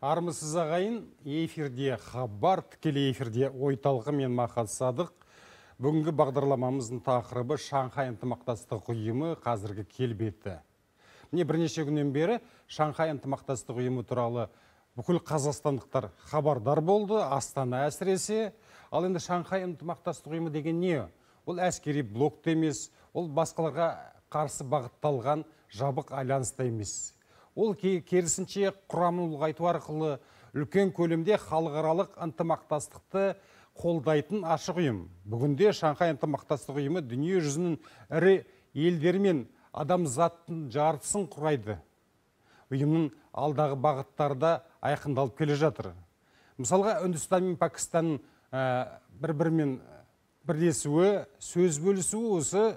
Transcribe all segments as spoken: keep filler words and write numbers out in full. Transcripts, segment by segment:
Армысыз ағайын, эфирде хабар, тікелей эфирде ойталғы мен Махат Садық. Бүгінгі бағдарламамыздың тақырыбы Шанхай ынтымақтастық ұйымы қазіргі келбеті. Міне бірнеше күннен бері Шанхай ынтымақтастық ұйымы туралы бүкіл қазақстандықтар хабардар болды, Астана әсіресе. Ал енді Шанхай ынтымақтастық ұйымы деген не? Ол әскери блокты емес, ол басқаларға қарсы бағытталған жабық альянста емес. Ол керісінше құрамын ұлғайту арқылы үлкен көлемде халықаралық ынтымақтастықты қолдайтын ашық ұйым. Бүгінде Шанхай ынтымақтастық ұйымы дүние жүзінің ірі елдері мен адамзаттың жартысын құрайды. Ұйымның алдағы бағыттарда айқындалып келе жатыр. Мысалға, Үндістан мен Пакистан бір-бірімен бірлесуі, сөз бөлісуі осы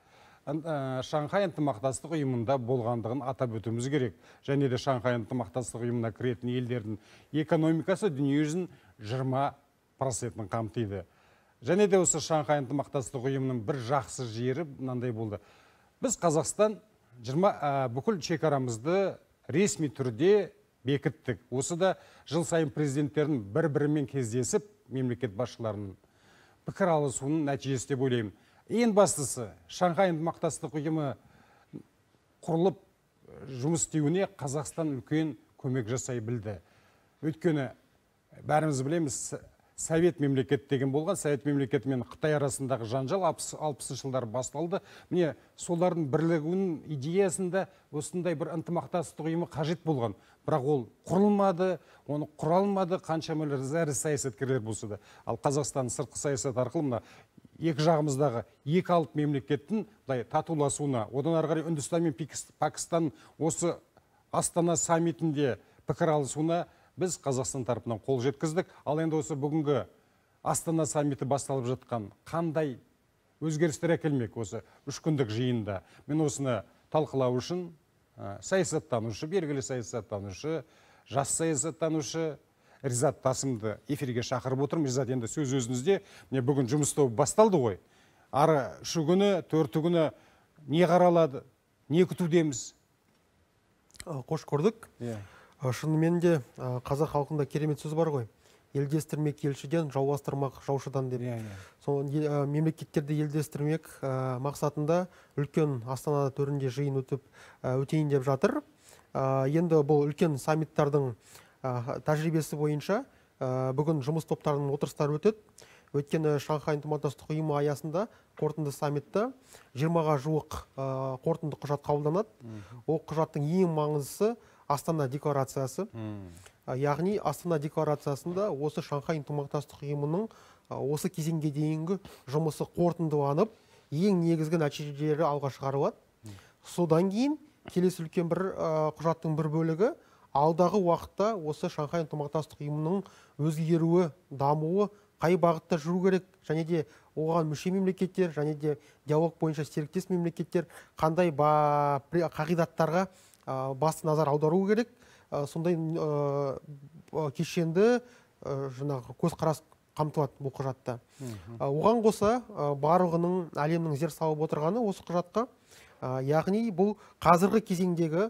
Шанхай ынтымақтастық ұйымында болғандығын атап өтуіміз керек. Және де Шанхай ынтымақтастық ұйымына кіретін елдердің экономикасы дүние жүзінің жиырма процентін қамтиды. Және де осы Шанхай ынтымақтастық ұйымының бір жақсы жері мынандай болды. Біз Қазақстан бүкіл шекарамызды ресми түрде бекіттік. Осы да жыл сайын президенттердің бір-бірімен кездесіп, мемлекет басшыларының пікір алысуының нәтижесі деп ойлаймын. Ең бастысы, Шанхай ынтымақтастық ұйымы құрылып жұмыс істеуіне Қазақстан үлкен көмек жасай білді. Өйткені бәріміз білеміз, Совет мемлекет деген болған, Совет мемлекеті мен Қытай арасындағы жанжал алпысыншы жылдар басталды. Міне, солардың бірлігінің идеясында осындай бір ынтымақтастық ұйымы қажет болған. Бірақ ол құрылмады, оны құра алмады, қаншама ірі саясаткерлер болса да. Ал Қазақстан сыртқы саясат арқылы мына екі жағымыздағы екі алып мемлекеттің татуласуына, одан ары қарай Үндістан мен Пакистан осы Астана саммитінде пікір алысуына біз Қазақстан тарапынан қол жеткіздік. Ал енді осы бүгінгі Астана саммиті басталып жатқан қандай өзгерістер әкелмек осы үш күндік жиында? Мен осыны талқылау үшін саясаттанушы, белгілі саясаттанушы, жас саясаттанушы Ризат Тасымды эфирге шақырып отырмын. Ризат, енді сөз өзіңізде. Міне бүгін жұмыс тобы басталды ғой. Ары үш күні, төрті күні не қаралады, не күтудеміз? Қош көрдік. Шынымен де қазақ халқында керемет сөз бар ғой. Елдестірмек елшіден, жауластырмақ жаушыдан деп. Мемлекеттерді елдестірмек мақсатында үлкен Астана төрінде жиын өтіп өтейін деп жатыр. Енді бұл үлкен саммиттардың тәжірибесі бойынша бүгін жұмыс топтарының отырыстары өтеді. Өйткені Шанхай ынтымақтастық ұйымы аясында қорытынды саммитті жиырмаға жуық қорытынды құжат қабылданады. Ол құжаттың ең маңыздысы Астана декларациясы. Яғни Астана декларациясында осы Шанхай ынтымақтастық ұйымының осы кезеңге дейінгі жұмысы қорытындыланып, ең негізгі нәтижелері алға шығарылады. Содан кейін келесі үлкен бір құжаттың бір бөлігі алдағы уақытта осы Шанхай ынтымақтастық ұйымының өзгеруі, дамуы қай бағытта жүру керек, және де оған мүше мемлекеттер, және де диалог бойынша серіктес мемлекеттер қандай қағидаттарға басты назар аудару керек. Сондай кешенді көзқарас қамтылады бұл құжатта. Оған қоса барлығының әлемнің зер салып отырғаны осы құжатқа, яғни бұл қазіргі кезеңдегі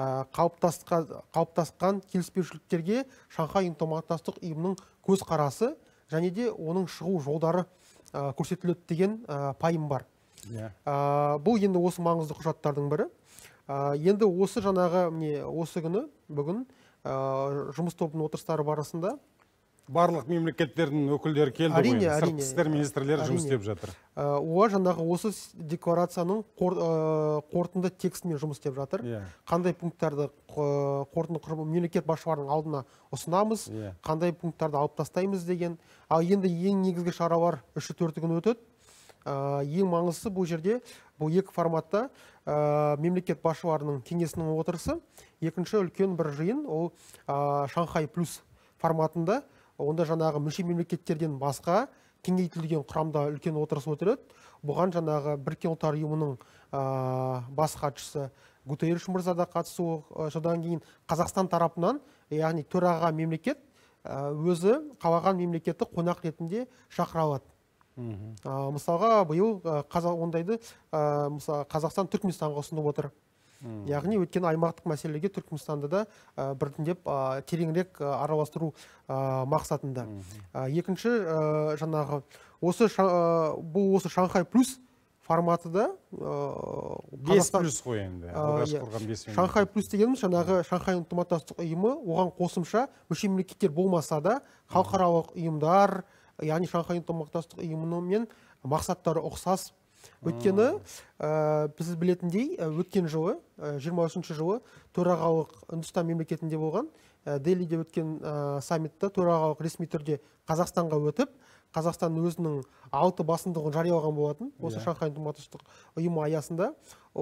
қалыптасқан келіспеушіліктерге Шанхай ынтымақтастық ұйымының көзқарасы және де оның шығу жолдары көрсетіледі деген пайым бар. Бұл енді осы маңызды құжаттардың бірі. Енді осы жаңағы осы күні бүгін жұмыс тобының отырыстары барысында барлық мемлекеттердің өкілдері келді ғой, сыртқы істер министрлері жұмыс істеп жатыр. Олар жаңағы осы декларацияның қорытынды текстімен жұмыс істеп жатыр. Қандай пункттарды қорытынды мемлекет басшыларының алдына ұсынамыз, қандай пункттарды алып тастаймыз деген. Ал енді ең негізгі шаралар үш төрт күн өтеді. Ең маңыздысы бұл жерде бұл екі форматта мемлекет басшыларының кеңесінің отырысы, екінші үлкен бір жиын, ол Шанхай плюс форматында, онда жаңағы мүше мемлекеттерден басқа кеңейтілген құрамда үлкен отырыс өтеді. Бұған жаңағы Біріккен ұлттар ұйымының бас хатшысы Гутерриш мырза да қатысуы, содан кейін Қазақстан тарапынан, яғни төраға мемлекет өзі қалаған мемлекетті қонақ ретінде шақыра алады. Мысалға, биыл ондайды Қазақстан Түркменстанға ұсынып отыр. Яғни өткен аймақтық мәселеге Түркменстанды да біртіндеп тереңірек араластыру мақсатында. Екінші жаңағы осы бұл осы Шанхай плюс форматы да бес плюс қой енді. Шанхай плюс дегеніміз жаңағы Шанхай ынтымақтастық ұйымы, оған қосымша мүше мемлекеттер болмаса да халықаралық ұйымдар, яғни Шанхай ынтымақтастық ұйымымен мақсаттары ұқсас. Өткені біз білетіндей, өткен жылы, жиырма үшінші жылы төрағалық Үндістан мемлекетінде болған, Делиде өткен саммитта төрағалық ресми түрде Қазақстанға өтіп, Қазақстан өзінің алты басымдығын жариялаған болатын, осы Шанхай ынтымақтастық ұйымы аясында.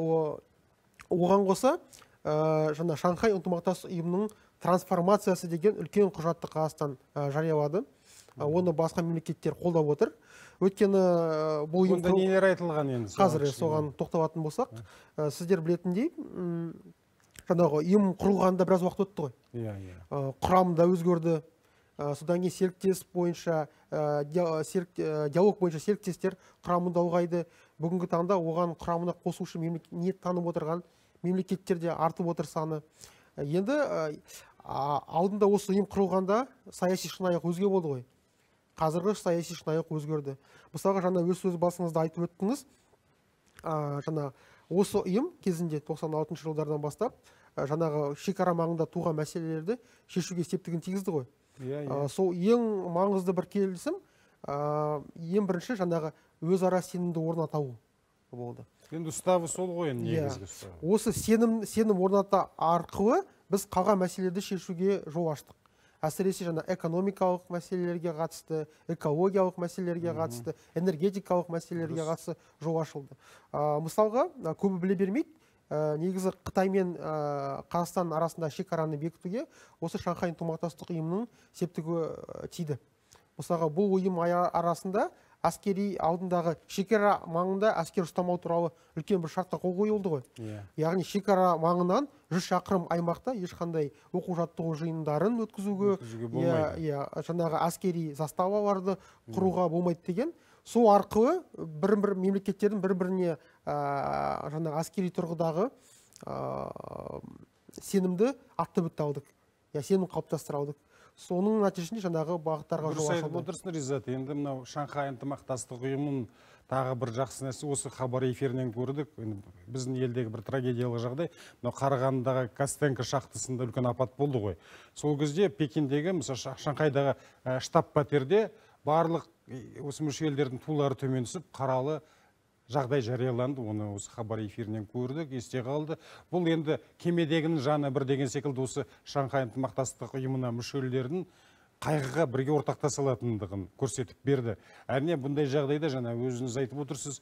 Оған қоса, жаңа Шанхай ынтымақтастық ұйымының трансформациясы деген үлкен құжатты Қазақстан жариялады. Оны басқа мемлекеттер қолдап отыр. Өйткені бұл ұйым онда нелер айтылған енді? Қазір соған тоқталатын болсақ, сіздер білетіндей, жаңағы ұйым құрылғанда біраз уақыт өтті ғой. Құрамы да өзгерді. Содан кейін серіктес бойынша, диалог бойынша серіктестер құрамында ұлғайды. Бүгінгі таңда оған құрамына қосушы ниет танып отырған мемлекеттерде артып отыр саны. Енді алдында осы ұйым құрылғанда саяси шынайылық өзге болды ғой. Қазіргі саяси шынайылық өзгерді. Мысалға, жаңа өз сөз басыңызда айтып өттіңіз, жаңа осы ұйым кезінде тоқсан алтыншы жылдардан бастап жаңағы шекара маңында туған мәселелерді шешуге септігін тигізді ғой. Сол ең маңызды бір келісім, ең бірінші жаңағы өзара сенімді орната алу болды. Енді ұставы сол ғой, негізгі ұставы. Осы сенім орната арқылы біз қалған мәселелерді шешуге жол аштық. Әсіресе жаңа экономикалық мәселелерге қатысты, экологиялық мәселелерге қатысты, энергетикалық мәселелерге қатысты жол ашылды. Мысалға, көбі біле бермейді, негізі Қытай мен Қазақстан арасында шекараны бекітуге осы Шанхай ынтымақтастық ұйымының септігі тиді. Мысалға, бұл ұйым арасында әскери алдындағы шекара маңында әскер ұстамау туралы үлкен бір шартқа қол қойылды ғой. Яғни шекара маңынан жүз шақырым аймақта ешқандай оқу жаттығу жиындарын өткізуге болмайды. Жаңағы әскери заставаларды құруға болмайды деген. Сол арқылы бір-бір мемлекеттердің бір-біріне жаңағы әскери тұрғыдағы сенімді атты бітті алдық. Сенім қалыптастыра алдық. Соның нәтижесінде жаңағы бағыттарға жол ашылды. Отырсын, Ризат, енді мынау Шанхай ынтымақтастық ұйымының тағы бір жақсы нәрсе осы хабар эфирінен көрдік. Біздің елдегі бір трагедиялық жағдай, мынау Қарағандыдағы Костенко шахтасында үлкен апат болды ғой. Сол кезде Пекиндегі, мысалы Шанхайдағы штаб-пәтерде барлық осы мүше елдердің тулары төмен түсіп, қаралы жағдай жарияланды, оны осы хабар эфирінен көрдік, есте қалды. Бұл енді кемедегінің жаны бір деген секілді осы Шанхай ынтымақтастық ұйымына мүшелердің қайғыға бірге ортақтаса алатындығын көрсетіп берді. Әрине бұндай жағдайда жаңа өзіңіз айтып отырсыз,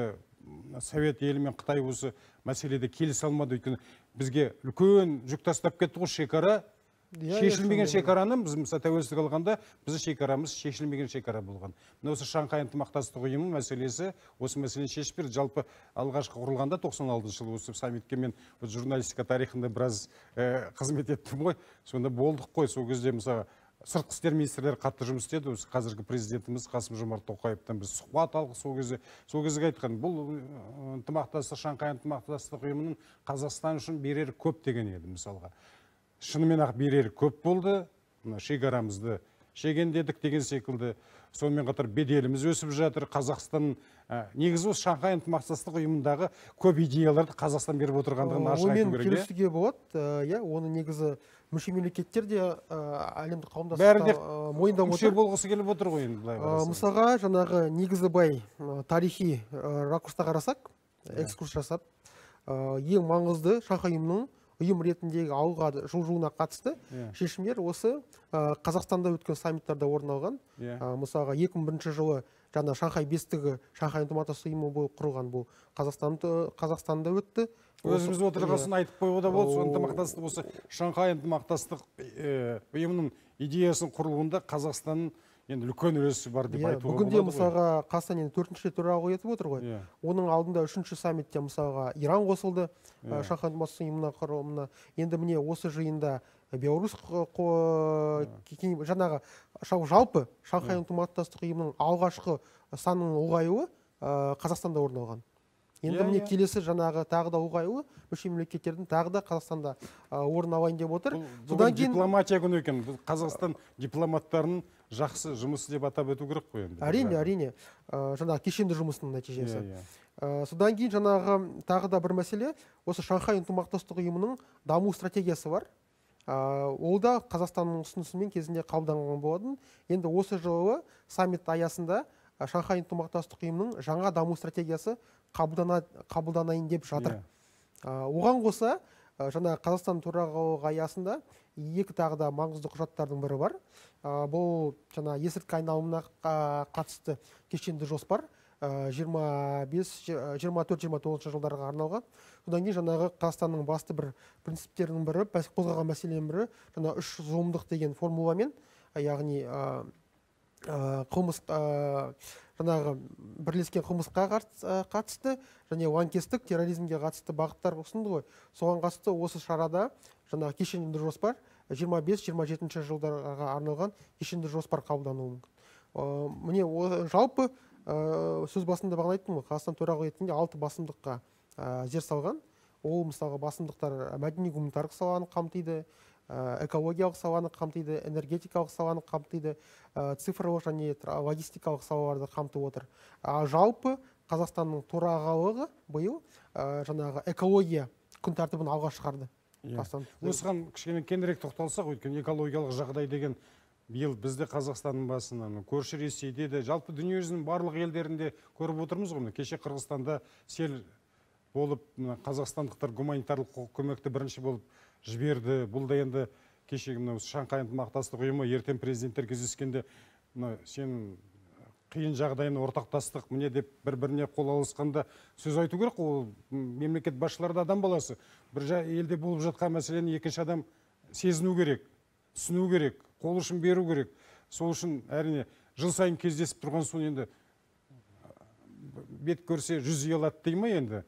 Совет елі мен Қытай осы мәселеде келісе алмады, өйткені бізге үлкен жүк тастап кетті ғой шекара. Шешілмеген шекараны, біз мысалы тәуелсіздік алғанда, біздің шекарамыз шешілмеген шекара болған. Мына осы Шанхай ынтымақтастық ұйымы мәселесі, осы мәселені шешіп берді. Жалпы алғашқы құрылғанда тоқсан алтыншы жылы осы саммитке мен журналистика тарихында біраз қызмет еттім ғой. Сонда болдық қой. Сол кезде мысалы сыртқы істер министрлері қатты жұмыс істеді. Осы қазіргі президентіміз Қасым-Жомарт Тоқаевтан біз сұхбат алдық. Сол кезде сол кезде айтқан, бұл ынтымақтастық, Шанхай ынтымақтастық ұйымының Қазақстан үшін берері көп деген еді мысалға. Шынымен ақ берері көп болды, шекарамызды шегендедік деген секілді. Сонымен қатар беделіміз өсіп жатыр. Қазақстан негізі осы Шанхай ынтымақтастық ұйымындағы көп идеяларды Қазақстан беріп отырғандығын ашық айту керек. Онымен келісуге болады. Оны негізі мүше мемлекеттер де әлемдік қауымдастықта мойындап отыр. Мүше болғысы келіп отыр ғой енді. Мысалға, жаңағы негізі бай тарихи ракурста қарасақ, экскурс жасап, ең маңызды Шанхай ұйымының ұйым ретіндегі алға жылжуына қатысты шешімдер осы Қазақстанда өткен саммиттарда орын алған. Мысалға, екі мың бірінші жылы жаңа Шанхай бестігі Шанхай ынтымақтастық ұйымы болып құрылған, бұл Қазақстанда өтті. Өзіміз отырғасын айтып қоюға да болды. Ынтымақтастық осы Шанхай ынтымақтастық ұйымының идеясын құрылуында Қазақстанның енді үлкен үлесі бар деп айтуға болады ғой. Бүгінде мысалға Қазақстан енді төртінші төрағалық етіп отыр ғой. Оның алдында үшінші саммитте мысалға Иран қосылды Шанхай ынтымақтастық ұйымына құрамына. Енді міне осы жиында Беларусь жаңағы жалпы Шанхай ынтымақтастық ұйымының алғашқы санының ұлғаюы Қазақстанда орын алған. Енді міне келесі жаңағы тағы да ұлғаюы мүше мемлекеттердің тағы да Қазақстанда орын алайын деп отыр. Содан кейін дипломатия күні екен. Қазақстан дипломаттарының жақсы жұмысы деп атап өту керек қой енді. Әрине, әрине. Жаңағы кешенді жұмысының нәтижесі. Содан кейін жаңағы тағы да бір мәселе, осы Шанхай ынтымақтастық ұйымының даму стратегиясы бар. Ол да Қазақстанның ұсынысымен кезінде қабылданған болатын. Енді осы жылы саммит аясында Шанхай ынтымақтастық ұйымының жаңа даму стратегиясы қабылданайын деп жатыр. Оған қоса жаңа Қазақстан төрағалығы аясында екі тағы да маңызды құжаттардың бірі бар. Бұл жаңа есірткі айналымына қатысты кешенді жоспар жиырма бес жиырма төрт жиырма тоғызыншы жылдарға арналған. Содан кейін жаңағы Қазақстанның басты бір принциптерінің бірі, қозғаған мәселенің бірі жаңа үш зұлымдық деген формуламен, яғни қылмыс жаңағы бірлескен қылмысқа қатысты және лаңкестік терроризмге қатысты бағыттар ұсынды ғой. Соған қатысты осы шарада жаңағы кешенді жоспар жиырма бес жиырма жетінші жылдарға арналған кешенді жоспар қабылдануы мүмкін. Міне жалпы сөз басында бағана айттым ғой, Қазақстан төрағалық ретінде алты басымдыққа зер салған. Ол мысалы басымдықтар мәдени гуманитарлық саланы қамтиды, экологиялық саланы қамтиды, энергетикалық саланы қамтиды, цифрлық және логистикалық салаларды қамтып отыр. Жалпы Қазақстанның төрағалығы биыл жаңағы экология күн тәртібін алға шығарды. Осыған кішкене кеңірек тоқталсақ, өйткені экологиялық жағдай деген биыл бізде Қазақстанның басынан, көрші Ресейде де, жалпы дүниежүзінің барлық елдерінде көріп отырмыз ғой. Кеше Қырғызстанда сел болып, қазақстандықтар гуманитарлық көмекті бірінші болып жіберді. Бұл да енді кешегі Шанхай ынтымақтастық ұйымы ертең президенттер кездескенде сен қиын жағдайын ортақтастық міне деп бір-біріне қол алысқанда сөз айту керек. Ол мемлекет басшылары да адам баласы. Бір елде болып жатқан мәселені екінші адам сезіну керек, түсіну керек, қол ұшын беру керек. Сол үшін әрине жыл сайын кездесіп тұрған соң енді бет көрсе жүз ұялады дей ме енді.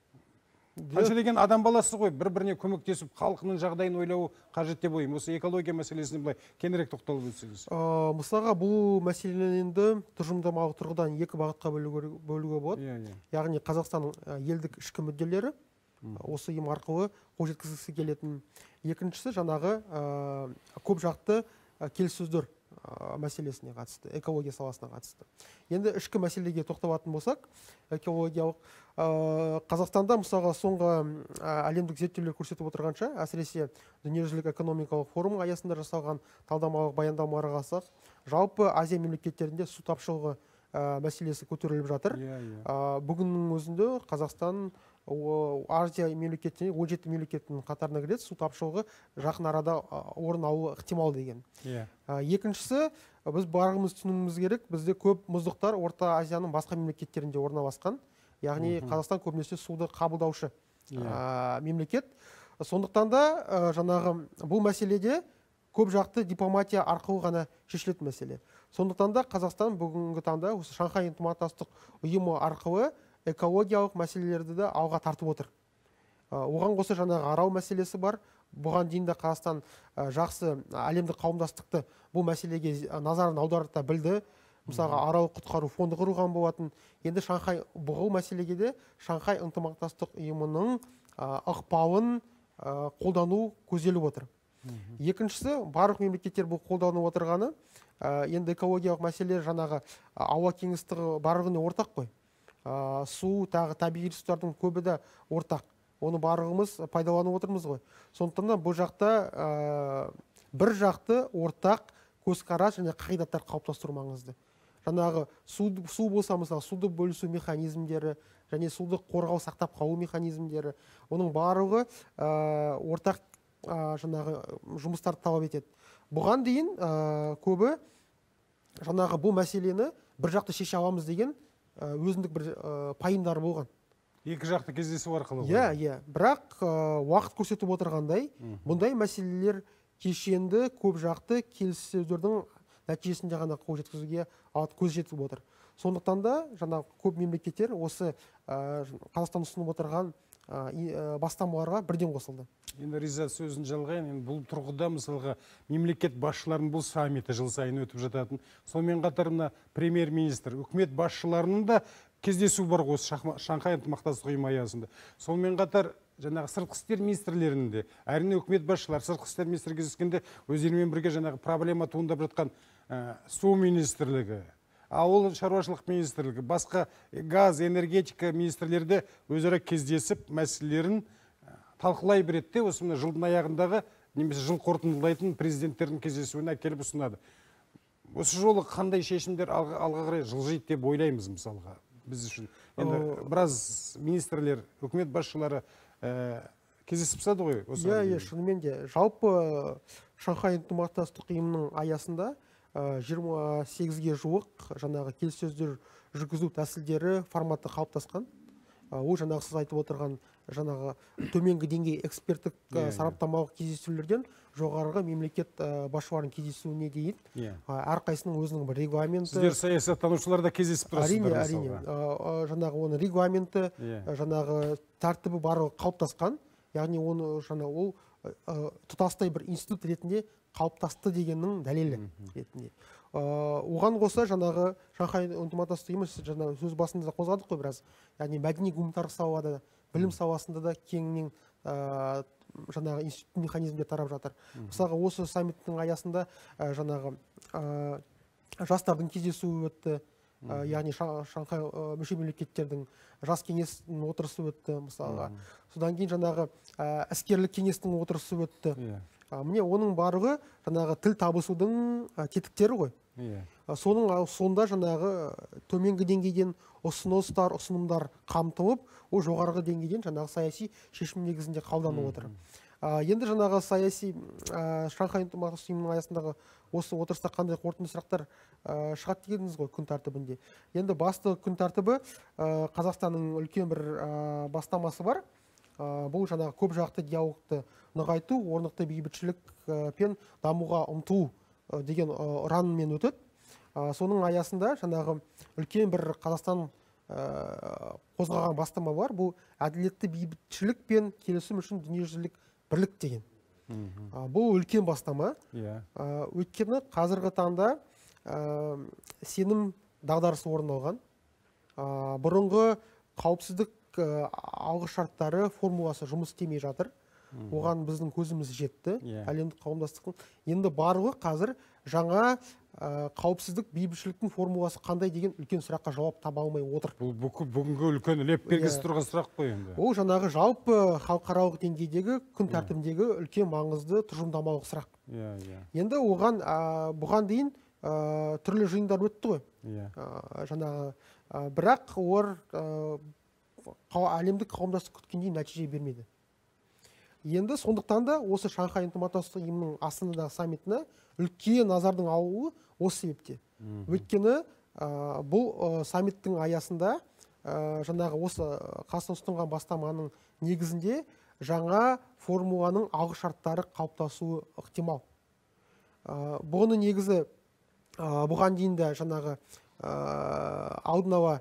Қанша деген адам баласы ғой, бір-біріне көмектесіп, халқының жағдайын ойлауы қажет деп ойым. Осы экология мәселесіне былай кеңірек тоқталып өтсеңіз. Мысалға, бұл мәселені енді тұжырымдамалық тұрғыдан екі бағытқа бөлуге болады. Яғни Қазақстанның елдік ішкі мүдделері осы ұйым арқылы қол жеткізгісі келетін. Екіншісі жаңағы көп жақты келіссөздер мәселесіне қатысты, экология саласына қатысты. Енді ішкі мәселеге тоқталатын болсақ, экологиялық Қазақстанда мысалға соңғы әлемдік зерттеулер көрсетіп отырғанша, әсіресе дүниежүзілік экономикалық форум аясында жасалған талдамалық баяндамаларға қарасақ, жалпы Азия мемлекеттерінде су тапшылығы мәселесі көтеріліп жатыр. Бүгіннің өзінде Қазақстан Азия мемлекетіне он жеті мемлекеттің қатарына кіреді, су тапшылығы жақын арада орын алуы ықтимал деген. Екіншісі, біз барымыз түсінуіміз керек, бізде көп мұздықтар Орта Азияның басқа мемлекеттерінде орналасқан. Яғни Қазақстан көбінесе суды қабылдаушы мемлекет. Сондықтан да жаңағы бұл мәселеде көп жақты дипломатия арқылы ғана шешілетін мәселе. Сондықтан да Қазақстан бүгінгі таңда осы Шанхай ынтымақтастық ұйымы арқылы экологиялық мәселелерді де алға тартып отыр. Оған қоса жаңағы Арал мәселесі бар. Бұған дейін де Қазақстан жақсы әлемдік қауымдастықты бұл мәселеге назарын аударыта білді. Мысалға, Арал құтқару фонды құрылған болатын. Енді Шанхай бұл мәселеге де Шанхай ынтымақтастық ұйымының ықпалын қолдану көзделіп отыр. Екіншісі, барлық мемлекеттер бұл қолданып отырғаны, енді экологиялық мәселелер жаңағы ауа кеңістігі барлығына ортақ қой. Су, тағы табиғи ресурстардың көбі де ортақ. Оны барлығымыз пайдаланып отырмыз ғой. Сондықтан да бұл жақта бір жақты ортақ көзқарас және қағидаттар қалыптастыру маңызды. Жаңағы су болса, мысалы, суды бөлісу механизмдері және суды қорғау сақтап қалу механизмдері, оның барлығы ортақ жаңағы жұмыстарды талап етеді. Бұған дейін көбі жаңағы бұл мәселені бір жақты шеше аламыз деген өзіндік бір пайымдар болған. Екі жақты кездесу арқылы. Иә, иә. Бірақ уақыт көрсетіп отырғандай, бұндай мәселелер кешенді көп жақты келіссөздердің нәтижесінде ғана қол жеткізуге көз жетіп отыр. Сондықтан да жаңа көп мемлекеттер осы Қазақстан ұсынып отырған бастамаларға бірден қосылды. Енді Риза сөзін жалғайын, бұл тұрғыда мысалға мемлекет басшыларының бұл саммиті жыл сайын өтіп жататын. Сонымен қатар премьер-министр, үкімет басшыларының да кездесу бар ғой осы Шанхай ынтымақтастық ұйымы аясында. Сонымен қатар жаңағы сыртқы істер министрлерінің де, әрине үкімет басшылары сыртқы істер министрі кездескенде өздерімен бірге жаңағы проблема туындап жатқан су министрлігі, ауыл шаруашылық министрлігі, басқа газ, энергетика министрлері өзара кездесіп мәселелерін талқылай береді де, осы мына жылдың аяғындағы немесе жыл қорытындылайтын президенттердің кездесуіне әкеліп ұсынады. Осы жолы қандай шешімдер алға қарай жылжиды деп ойлаймыз мысалға біз үшін. Енді біраз министрлер, үкімет басшылары кездесіп сады ғой. Иә, иә, шынымен де. Жалпы Шанхай ынтымақтастық ұйымының аясында жиырма сегізге жуық жаңағы келіссөздер жүргізу тәсілдері форматы қалыптасқан. Ол жаңағы сіз айтып отырған жаңағы төменгі деңгей эксперттік сараптамалық кездесулерден жоғарғы мемлекет басшыларының кездесуіне дейін әрқайсының өзінің бір регламенті. Сіздер саясаттанушылар да кездесіп тұрасыздар. Әрине, әрине. Жаңағы оның регламенті, жаңағы тәртібі барлығы қалыптасқан. Яғни оны жаңа ол тұтастай бір институт ретінде қалыптасты дегеннің дәлелі ретінде. Оған қоса жаңағы Шанхай ынтымақтастық ұйымы жаңағы сөз басында қозғадық қой біраз. Яғни мәдени гуманитарлық салада, білім саласында да кеңінен жаңағы институт механизмде тарап жатыр. Мысалға осы саммиттің аясында жаңағы жастардың кездесуі өтті. Яғни Шанхай мүше мемлекеттердің жас кеңесінің отырысы өтті мысалға. Содан кейін жаңағы іскерлік кеңестің отырысы өтті. Міне оның барлығы жаңағы тіл табысудың тетіктері ғой. Соның сонда жаңағы төменгі деңгейден ұсыныстар, ұсынымдар қамтылып, ол жоғарғы деңгейден жаңағы саяси шешім негізінде қабылданып отыр. Енді жаңағы саяси Шанхай ынтымақтастық ұйымының аясындағы осы отырыста қандай қорытынды сұрақтар шығады дегеніңіз ғой күн тәртібінде. Енді басты күн тәртібі Қазақстанның үлкен бір бастамасы бар. Бұл жаңағы көп жақты диалогты нығайту, орнықты бейбітшілік пен дамуға ұмтылу деген ұранмен өтеді. Соның аясында жаңағы үлкен бір Қазақстан қозғаған бастама бар. Бұл әділетті бейбітшілік пен келісім үшін дүниежүзілік бірлік деген. Бұл үлкен бастама. Өйткені қазіргі таңда сенім дағдарысы орын алған. Бұрынғы қауіпсіздік алғы шарттары формуласы жұмыс істемей жатыр. Оған біздің көзіміз жетті, әлемдік қауымдастықтың. Енді барлығы қазір жаңа қауіпсіздік бейбітшіліктің формуласы қандай деген үлкен сұраққа жауап таба алмай отыр. Бұл бүгінгі үлкен леп бергісі тұрған сұрақ қой енді. Ол жаңағы жалпы халықаралық деңгейдегі күн тәртібіндегі үлкен маңызды тұжырымдамалық сұрақ. Енді оған бұған дейін түрлі жиындар өтті ғой. Жаңағы бірақ олар әлемдік қауымдастық күткендей нәтиже бермеді. Енді сондықтан да осы Шанхай ынтымақтастық ұйымының Астанадағы саммитіне үлкен назардың ауылы осы себепте. Өйткені бұл саммиттің аясында жаңағы осы Қазақстан ұсынған бастаманың негізінде жаңа формуланың алғы шарттары қалыптасуы ықтимал. Бұны негізі бұған дейін де жаңағы алдын ала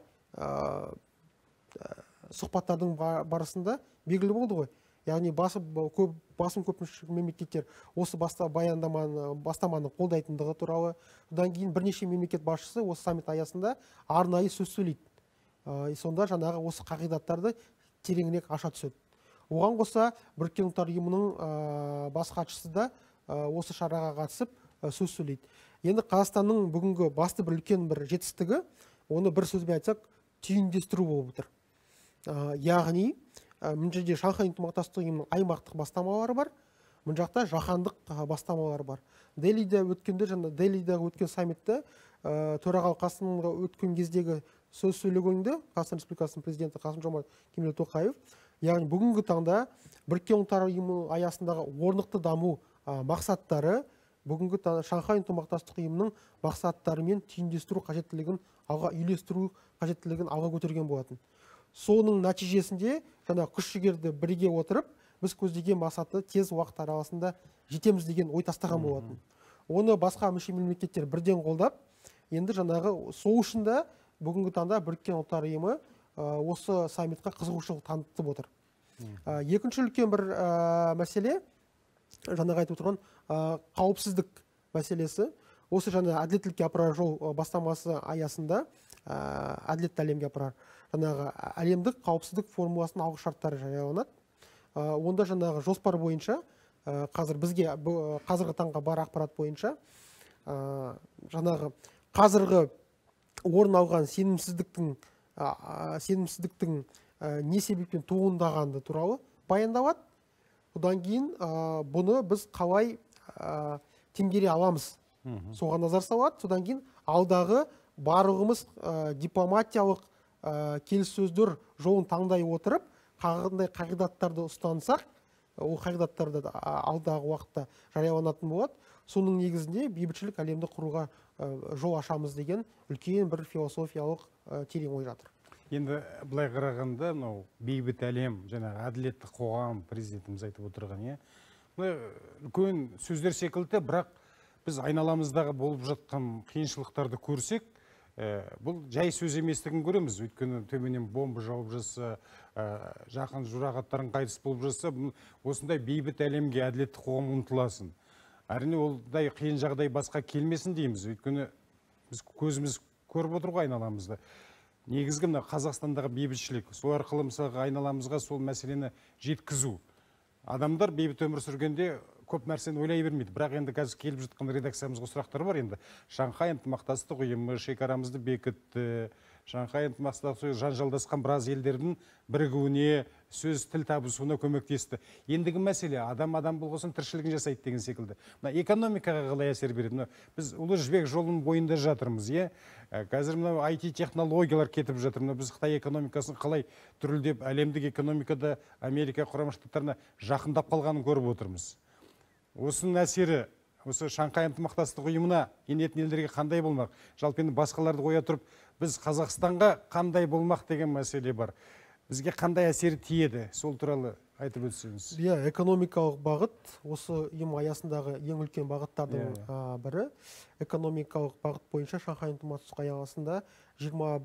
сұхбаттардың барысында белгілі болды ғой. Яғни басым көпшілік мемлекеттер осы бастаманы қолдайтындығы туралы. Одан кейін бірнеше мемлекет басшысы осы саммит аясында арнайы сөз сөйлейді. Сонда жаңағы осы қағидаттарды тереңірек аша түседі. Оған қоса Біріккен ұлттар ұйымының бас хатшысы да осы шараға қатысып сөз сөйлейді. Енді Қазақстанның бүгінгі басты бір үлкен бір жетістігі, оны бір сөзбен айтсақ, түйіндестіру болып отыр. Яғни мына жерде Шанхай ынтымақтастық ұйымының аймақтық бастамалары бар, мына жақта жаһандық бастамалары бар. Делиде өткенде жаңа Делиде өткен саммитте төрағалық Қасымға өткен кездегі сөз сөйлегенде Қазақстан Республикасының президенті Қасым-Жомарт Кемелұлы Тоқаев, яғни бүгінгі таңда Біріккен ұлттар ұйымы аясындағы орнықты даму мақсаттары бүгінгі Шанхай ынтымақтастық ұйымының мақсаттарымен түйіндестіру қажеттілігін алға үйлестіру қажеттілігін алға көтерген болатын. Соның нәтижесінде жаңа күш-жігерді бірге отырып, біз көздеген мақсатты тез уақыт аралығында жетеміз деген ой тастаған болатын. Оны басқа мүше мемлекеттер бірден қолдап, енді жаңағы сол үшін де бүгінгі таңда Біріккен ұлттар ұйымы осы саммитқа қызығушылық танытып отыр. Екінші үлкен бір мәселе, жаңағы айтып отырған қауіпсіздік мәселесі. осы жаңа әділеттілікке апарар жол бастамасы аясында әділетті әлемге апарар жаңағы әлемдік қауіпсіздік формуласының алғы шарттары жарияланады. Онда жаңағы жоспар бойынша қазір бізге қазіргі таңға бар ақпарат бойынша жаңағы қазіргі орын алған сенімсіздіктің сенімсіздіктің не себеппен туындағаны туралы баяндалады. Одан кейін бұны біз қалай теңгере аламыз, соған назар салады. Содан кейін алдағы барлығымыз дипломатиялық келіссөздер жолын таңдай отырып, қандай қағидаттарды ұстансақ, ол қағидаттарды алдағы уақытта жарияланатын болады. Соның негізінде бейбітшілік әлемді құруға жол ашамыз деген үлкен бір философиялық терең ой жатыр. Енді былай қарағанда, мынау бейбіт әлем, жаңағы әділетті қоғам, президентіміз айтып отырған, иә. Үлкен сөздер секілді, бірақ біз айналамыздағы болып жатқан қиыншылықтарды көрсек, бұл жай сөз еместігін көреміз. Өйткені төменнен бомба жауып жатса, жақын жұрағаттарын қайтыс болып жатса, осындай бейбіт әлемге әділетті қоғам ұмтыласын. Әрине олдай қиын жағдай басқа келмесін дейміз. Өйткені біз көзіміз көріп отыруға айналамызды. Негізгі мына Қазақстандағы бейбітшілік, сол арқылы мысалға айналамызға сол мәселені жеткізу. Адамдар бейбіт өмір сүргенде көп нәрсені ойлай бермейді. Бірақ енді қазір келіп жатқан редакциямызға сұрақтар бар енді. Шанхай ынтымақтастық ұйымы шекарамызды бекітті. Шанхай ынтымақтастық ұйымы жанжалдасқан біраз елдердің бірігуіне, сөз тіл табысуына көмектесті. Ендігі мәселе адам адам болғасын тіршілігін жасайды деген секілді. Мына экономикаға қалай әсер береді? Біз ұлы жібек жолының бойында жатырмыз, иә? Қазір мына ай ти технологиялар кетіп жатыр. Біз Қытай экономикасын қалай түрілдеп, әлемдік экономикада Америка Құрама Штаттарына жақындап қалғанын көріп отырмыз. Осының әсері осы Шанхай ынтымақтастық ұйымына енетін елдерге қандай болмақ? Жалпы енді басқаларды қоя тұрып, біз Қазақстанға қандай болмақ деген мәселе бар. Бізге қандай әсері тиеді? Сол туралы айтып өтсеңіз. Иә, экономикалық бағыт осы ұйым аясындағы ең үлкен бағыттардың бірі. Экономикалық бағыт бойынша Шанхай ынтымақтастық аясында жиырма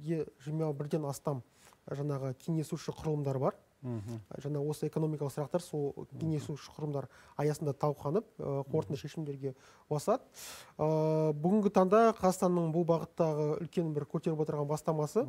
бірден астам жаңағы кеңесуші құрылымдар бар. Жаңа осы экономикалық сұрақтар сол кеңесуші құрылымдар аясында талқыланып, қорытынды шешімдерге ұласады. Бүгінгі таңда Қазақстанның бұл бағыттағы үлкен бір көтеріп отырған бастамасы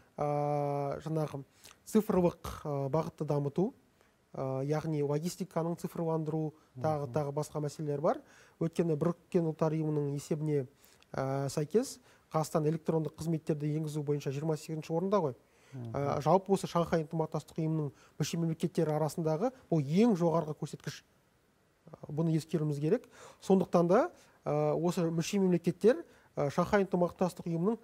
жаңағы цифрлық бағытты дамыту, яғни логистиканың цифрландыру, тағы тағы басқа мәселелер бар. Өйткені Біріккен ұлттар ұйымының есебіне сәйкес Қазақстан электрондық қызметтерді енгізу бойынша жиырма сегізінші орында ғой. Жалпы осы Шанхай ынтымақтастық ұйымының мүше мемлекеттері арасындағы бұл ең жоғарғы көрсеткіш. Бұны ескеруіміз керек. Сондықтан да осы мүше мемлекеттер Шанхай ынтымақтастық ұйымының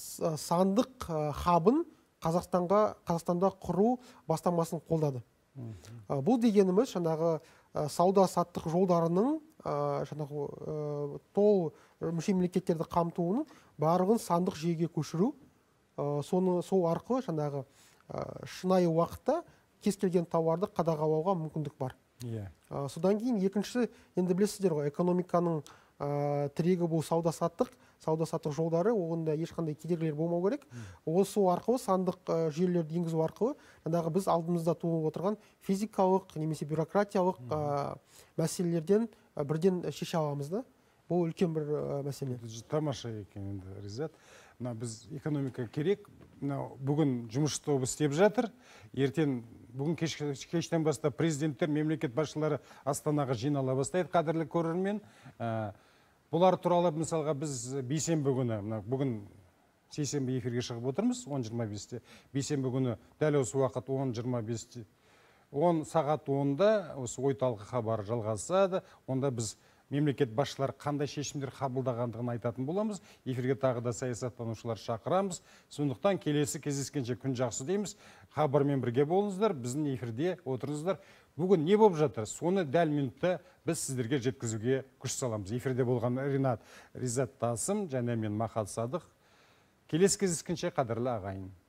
сандық хабын Қазақстанға Қазақстанда құру бастамасын қолдады. Бұл дегеніміз жаңағы сауда-саттық жолдарының жаңағы тол мүше мемлекеттерді қамтуының барлығын сандық жүйеге көшіру. Соны сол арқылы жаңағы шынайы уақытта кез келген тауарды қадағалауға мүмкіндік бар. Содан кейін екінші, енді білесіздер ғой, экономиканың тірегі бұл сауда-саттық, сауда-саттық жолдары, оғында ешқандай кедергілер болмау керек. Осы арқылы сандық жүйелерді енгізу арқылы жаңағы біз алдымызда туып отырған физикалық немесе бюрократиялық мәселелерден бірден шеше аламыз да. Бұл үлкен бір мәселе. Тамаша екен, Ризат. Біз экономика керек. Бүгін жұмыс тобы істеп жатыр. Ертең бүгін кештен бастап президенттер, мемлекет басшылары Астанаға жинала бастайды, қадірлі көрермен. Бұлар туралы мысалға біз бейсенбі күні, бүгін сейсенбі эфирге шығып отырмыз, он жиырма бесте. Бейсенбі күні дәл осы уақыт он жиырма бесте, он сағат онда осы ой талқы хабары жалғасады. Онда біз мемлекет басшылар қандай шешімдер қабылдағандығын айтатын боламыз. Эфирге тағы да саясаттанушылар шақырамыз. Сондықтан келесі кездескенше күн жақсы дейміз. Хабармен бірге болыңыздар, біздің эфирде отырыңыздар. Бүгін не болып жатыр? Соны дәл минутта біз сіздерге жеткізуге күш саламыз. Эфирде болған Ринат Ризат Тасым және мен Махат Садық. Келесі кездескенше қадірлі ағайын.